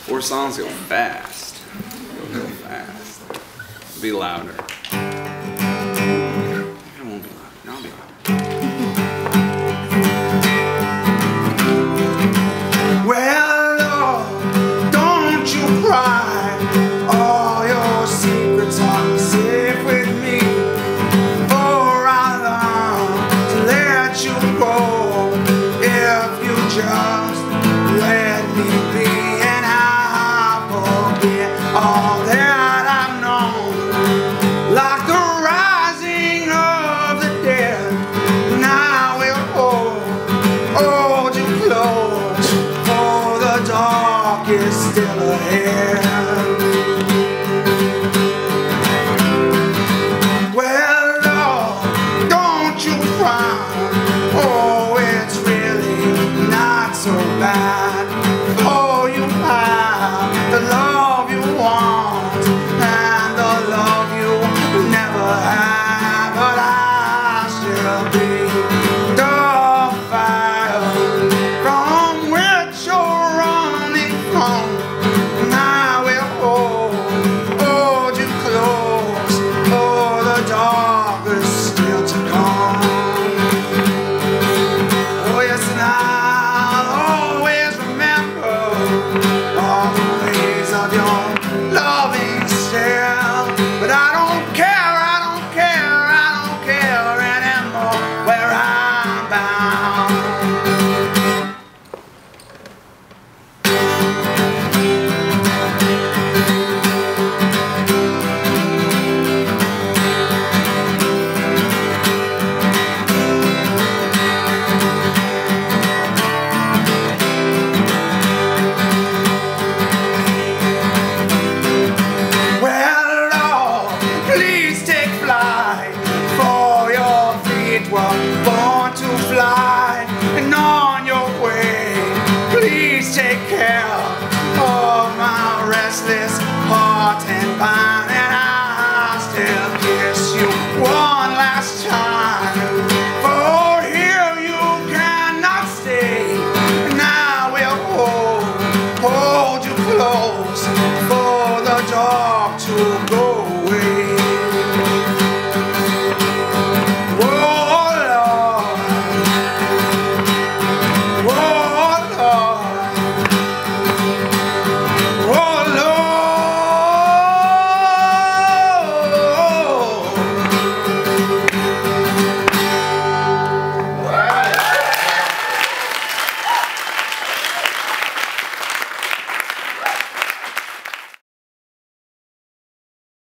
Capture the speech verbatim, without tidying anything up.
Four songs go fast. Go real fast. Be louder. It won't be louder. I'll be louder. Well, Lord, don't you cry. All your secrets are safe with me. For I long to let you go. If you just let me be, and I forget all that I've known. Like the rising of the dead, and I will hold, hold you close, for the dark is still ahead. Well, Lord, don't you frown. Oh, it's really not so bad. Oh, you have the love you want, and the love you never had. But I still be the fire from which you're running from. And I will hold, hold you close, for the dark is still to come. Oh yes, and I'll always remember all the ways of your loving stare. But I don't care, I don't care, I don't care anymore where I'm bound. Well, Lord, please take flight, for your feet were